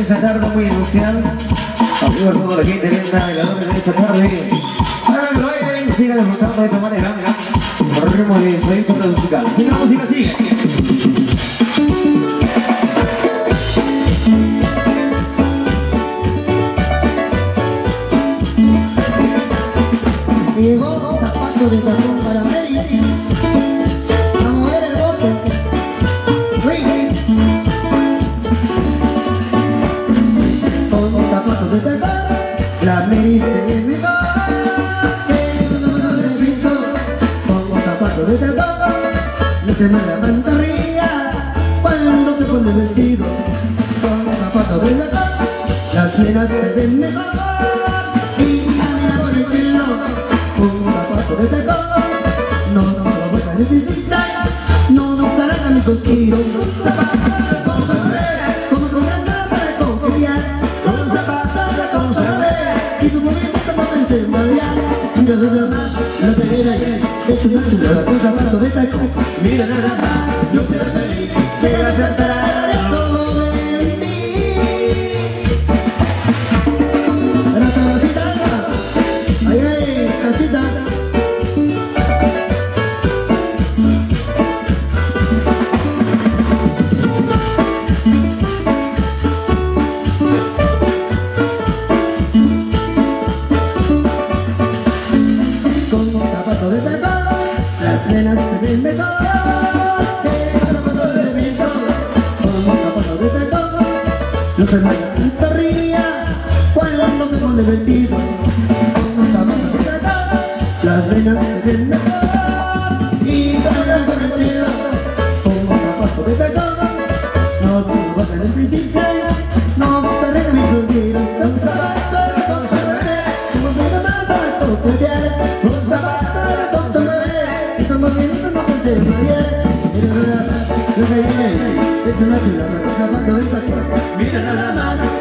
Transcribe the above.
esta tarde muy especial. Amigos, a toda la gente linda de la noche de esta tarde. Para que lo bailen, sigan disfrutando de esta manera, por el ritmo de su intro musical. Y la música sigue. Llegó zapato de tacón para Mary. A mover el bote. Con zapatos de tacón, la Mary se me va. Con zapatos de tacón, no se me la pantorrilla cuando te pone vestido. Con zapatos de tacón, las piernas se ven mejor. Y camina por el cielo. Con zapatos de tacón, no lo voy a necesitar. No darán a mi contigo. Con saber, como con andar para confiar. Con zapatos de con saber, y tu movimiento no te entendería. Mira nada más, no te veré ayer. Es una chulada con zapatos de tacón. Mira nada más, yo seré feliz. Que vas a estar de todo de mí. La casita, ay, ay, casita. De tacón, las nenas se ven mejor. Con zapatos de viento, con zapatos de tacón, no se me pantorrilla cuando te pone vestido. Con zapatos de tacón, las nenas se ven mejor. Y camina con el cielo, con zapatos de tacón, no se bajan el principio, no te regan mis sentidos. Con zapatos con saber, como se llama para coquetear. Con zapatos lo que viene es una chula con zapatos de tacón. Mira nada más.